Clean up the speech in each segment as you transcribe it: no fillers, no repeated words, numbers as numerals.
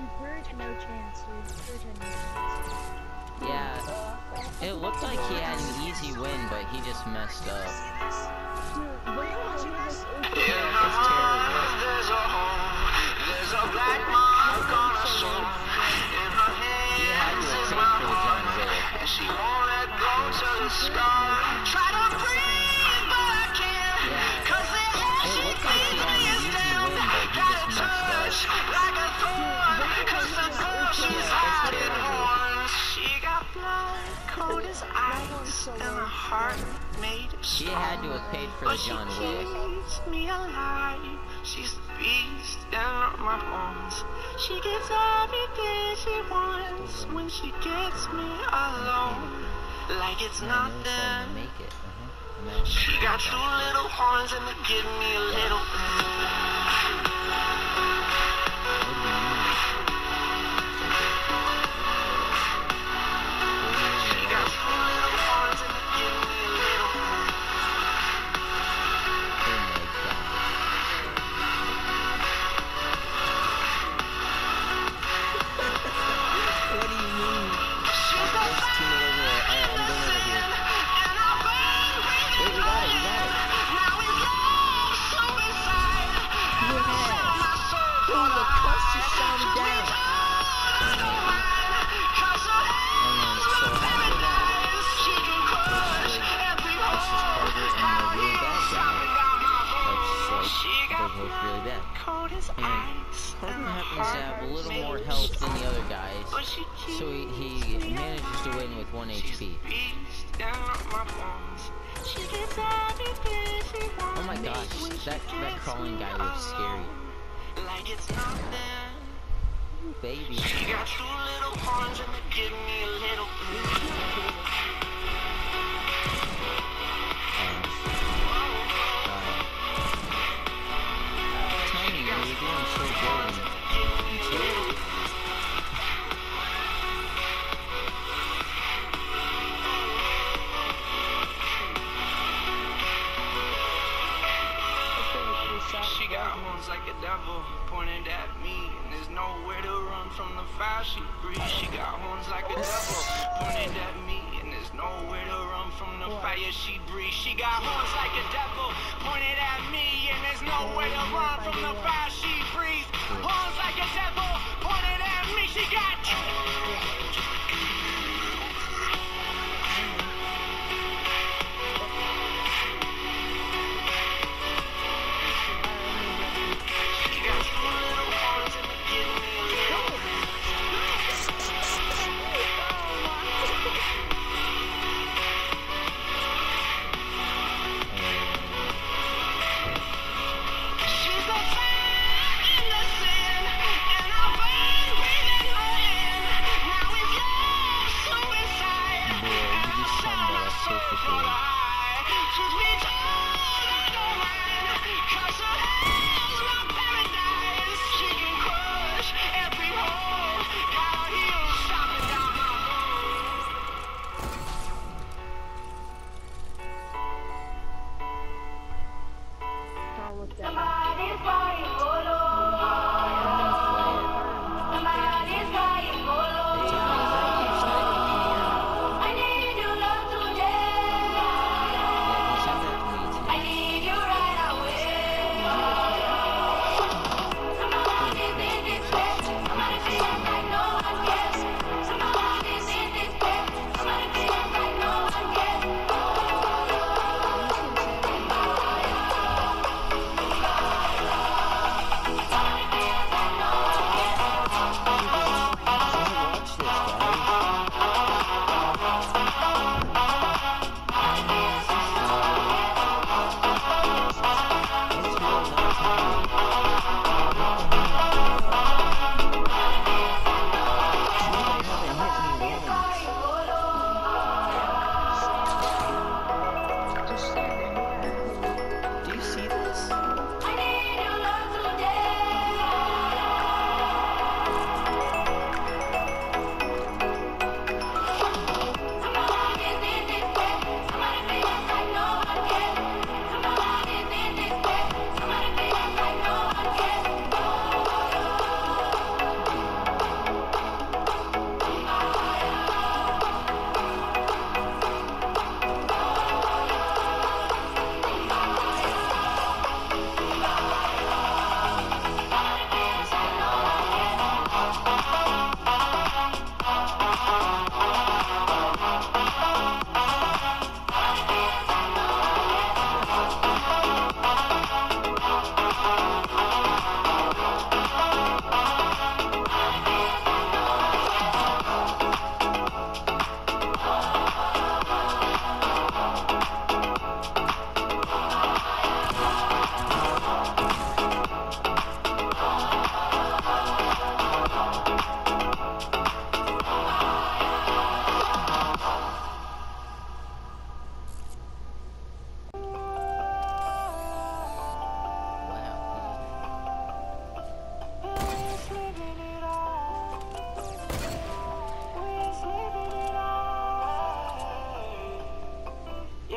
Bert had no chance, dude. Bert had no chance. Yeah, it looked like he had an easy win, but he just messed up. It's terrible. There's a black mark on her soul. In her He had to have paid for the John Wick. and she won't let go till it's scar. Try to breathe, but I can't. Cause the air It she looked like he breathes had me an is easy down. win, but he Got a just messed touch up. like a thorn. Cause the girl she's hiding terrible. horns. She got blood cold as ice and a heart made of He stone. had to have paid for the But she John Wick. keeps me alive. She's the beast in my bones. She gets everything she wants when she gets me alone. Like it's I'm gonna nothing. make it. She got two little horns and they give me a little She got two little horns and they give me a little What do you mean? She's the Let's team it over there. Alright, I'm going over here. and I've been breathing Wait, we got it, we got it. Now it's lost so inside. Who has? My soul Dude, the cuss just sounded down. Cause her And so after that, she can crush every it's just Carter and the really bad guy. She They're got both really bad. cold as And ice Carter and happens to have a little more health than the other guys, so he manages to win with 1 HP. Oh my gosh, that crawling guy looks scary. Like it's nothing. Ooh, baby. She got two little horns and they give me a little Tell me, you're doing so good until... She got horns like a devil pointed at me, and there's nowhere to run from the fire she breathes. She got horns like a devil pointed at me, and there's nowhere to run from the fire she breathes. She got horns like a devil pointed at me, and there's nowhere to run from the fire she breathes. Horns like a devil pointed at me. She got. She got two little horns and they give me a little. She's the fire in the sand, and I've been breathing her in. Now it's yours so inside. Boy, you just summed that up perfectly. Truth be told, I don't mind, 'cause her hair's my paradise. She can crush every hole. Got her heels stomping down my Somebody's body polo. Somebody's body polo. I need your love today. I need you right away. Somebody's in this bed. Somebody feels like no one cares. Somebody's in this bed. Somebody feels like no one cares.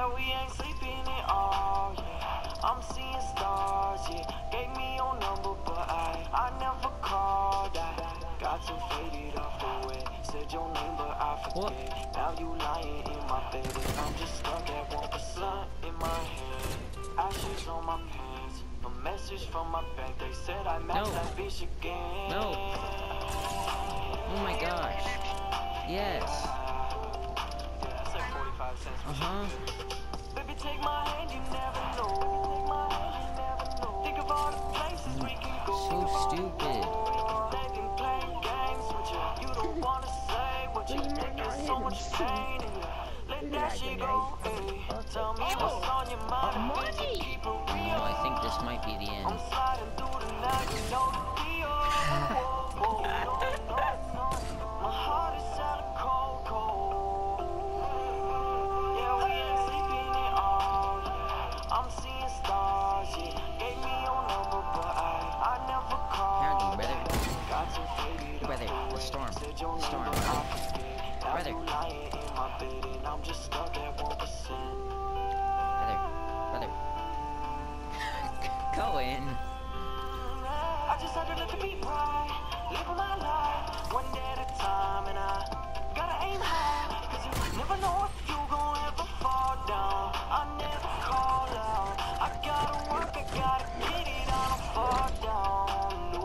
Yeah, we ain't sleeping at all, yeah. I'm seeing stars, yeah. Gave me your number, but I never called. I got too faded off the way. Said your name, but I forget. Now you lying in my bed, and I'm just stuck at 1% in my head. Ashes on my pants. A message from my bank. They said I matched that bitch again. No. Oh my gosh. Yes. Yeah, I said 45 cents. Baby, take my hand, you never know. Think of all the places we can go. So stupid. They've been playing games with you. You don't wanna say what you think is so much pain in you. Let that shit go, hey. Tell me what's on your mind. Keep it real. I think this might be the end. I'm sliding through the night, you know the deal. My heart is at a cold, cold. Yeah, we ain't sleeping at all, yeah. I'm seeing stars, yeah. Gave me your number, but I never called. Howdy, brother. Got too faded. Brother, the storm. Said your name, Storm. but I forget. Now Brother. you lying in my bed, and I'm just stuck at 1%. Brother. Go in. I just had to let the beat right, living my life, one day at a time, and I gotta aim high, cause you never know if you gon' ever fall down. I never call out, I gotta work, I gotta get it, I don't fall down, no.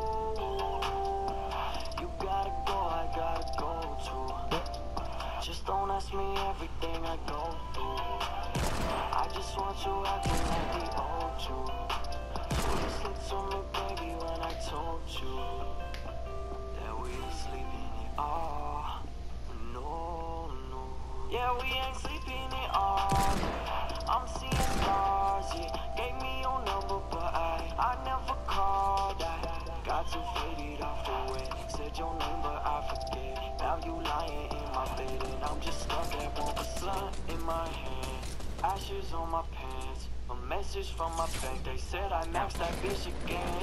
You gotta go, I gotta go too. Just don't ask me everything I go through. I just want you acting like the old you. Listen to me, baby, when I told you that we were sleeping at all. No, no. Yeah, we ain't sleeping at all. I'm seeing stars, yeah. Gave me your number, but I never called. I got too faded off the way. Said your name, but I forget. Now you lying in my bed, and I'm just stuck at 1% in my head. Ashes on my pants. A message from my bank, they said I maxed that bitch again.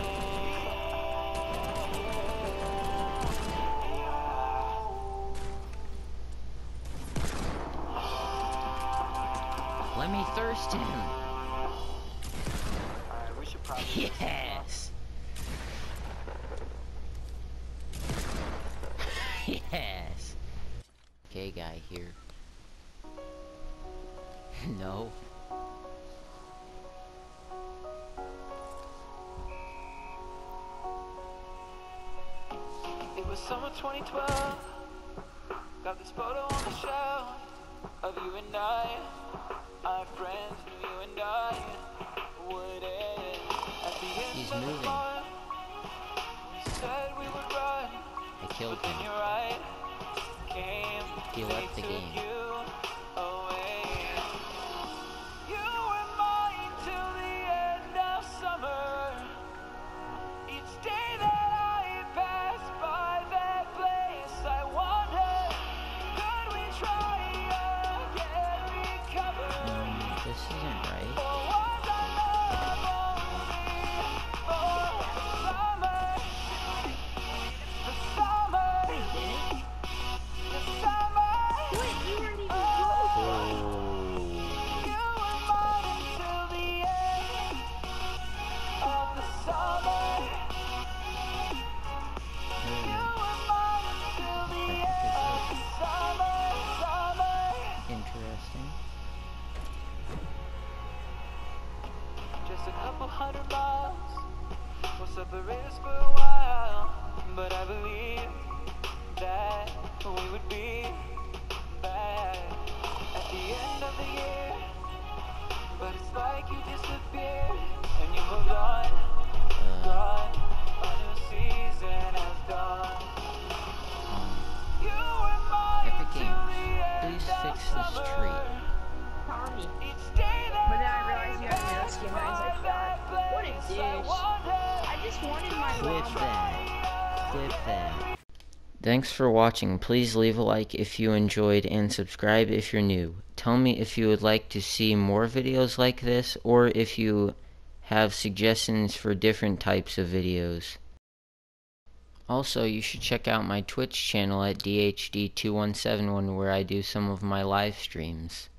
Let me thirst him. Alright, we should probably Yes. Yes. Okay, guy here. No. It was summer 2012. Got this photo on the shelf of you and I. Our friends knew you and I would end. At the end He's of the moving. month, we said we would run. I killed Then him. you're right. Came, He left the they took game. you away. You were mine till the end of summer. Each day that I passed by that place, I wondered, could we try again, recover? This isn't right. Or was I love only for summer? The summer, the summer. Wait, you weren't even You were mine until the end of the summer. You were mine until the end of the summer. Interesting. Just a couple 100 miles will separate us for a while, but I believe that we would be back at the end of the year. But it's like you disappeared and you moved on, gone. A new season has dawned. You were mine Epic till Games, the end please of fix this tree. summer. Tommy. Each day that But then I realized you had no skin, and I was like, God, what a douche. I just wanted my Clip llama. that. Clip that. Thanks for watching. Please leave a like if you enjoyed and subscribe if you're new. Tell me if you would like to see more videos like this, or if you have suggestions for different types of videos. Also, you should check out my Twitch channel at DHD2171 where I do some of my live streams.